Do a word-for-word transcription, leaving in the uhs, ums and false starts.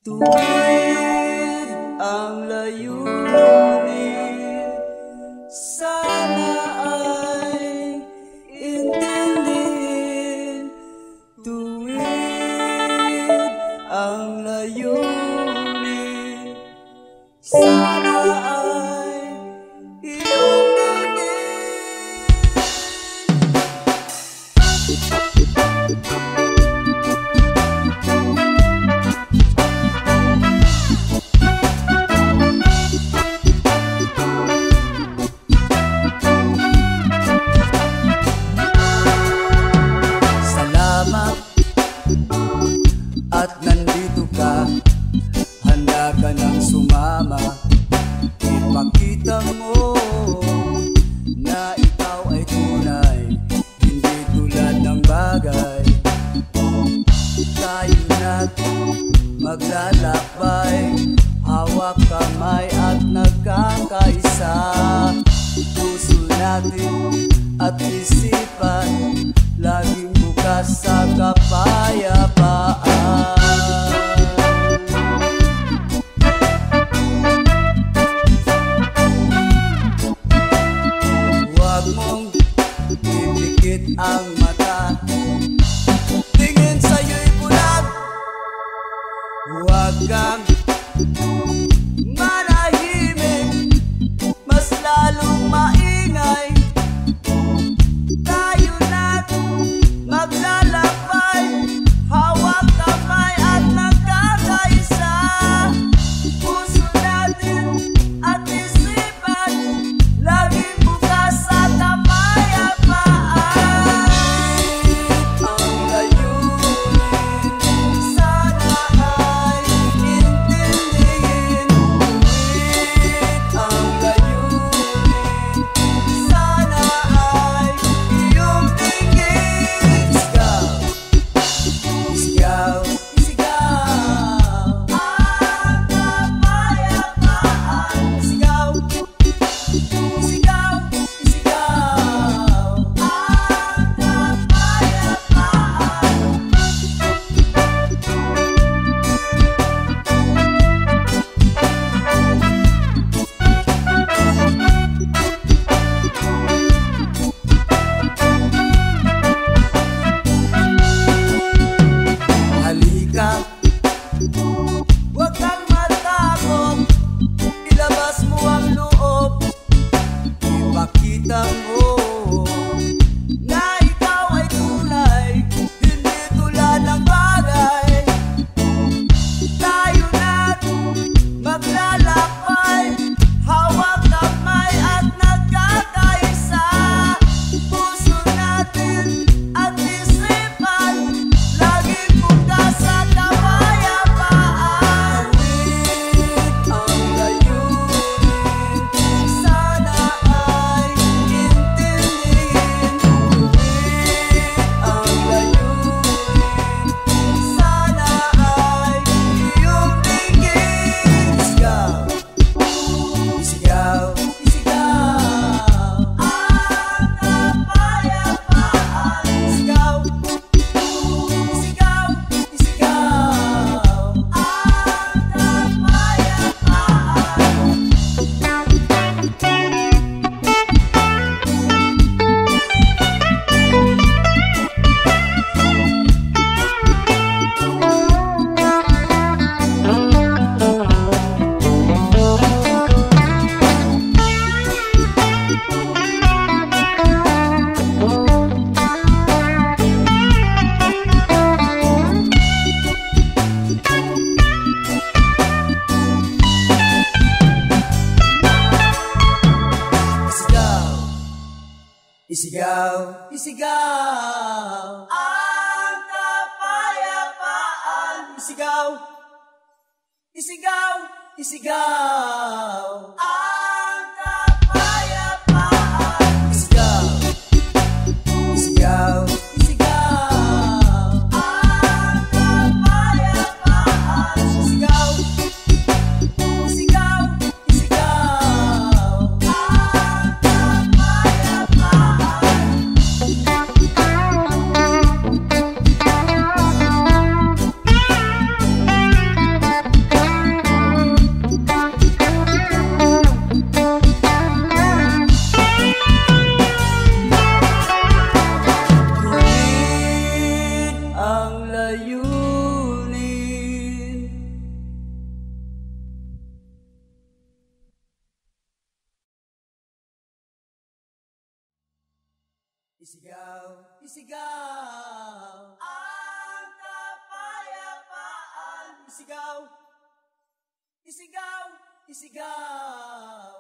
Tuwid ang layunin, sana ay intindihin. Tuwid ang layunin, sana ay iyong dinig. At nandito ka, handa ka nang sumama. Ipakita mo na ikaw ay tunay, hindi tulad ng bagay. Tayo na't maglalakbay, hawak kamay at nagkakaisa. Puso natin at isipan, laging bukas sa kapayapaan. Huwag mong ipikit ang mata, tingin sa'yo'y bulag. Huwag kang manahimik, mas lalong maingay. Tayo na't maglalakbay, hawak kamay at nagkakaisa. Puso natin at isipan, laging bukas sa kapayapaan. Ang layunin, sana ay intindihin. Tuwid ang layunin, sana ay iyong tingin. Isigaw, isigaw, isigaw ang kapayapaan. Isigaw, isigaw, isigaw ang kapayapaan. Halika, huwag kang matakot, ilabas mo ang loob. Ipakita mo na ikaw ay tunay, hindi tulad ng bagay. Tayo na't maglalakbay, hawak kamay at nagkakaisa. Puso natin at isipan, laging bukas sa kapayapaan. Tuwid ang layunin, sana ay intindihin. Tuwid ang layunin, sana ay iyong tingin. Isigaw, isigaw, isigaw ang kapayapaan. Isigaw, isigaw, isigaw ang kapayapaan. Isigaw, isigaw ang kapayapaan. Isigaw, isigaw, isigaw ang kapayapaan. Isigaw, isigaw, isigaw ang kapayapaan. Isigaw, isigaw, isigaw ang kapayapaan. Isigaw, isigaw ang kapayapaan. Isigaw, isigaw, isigaw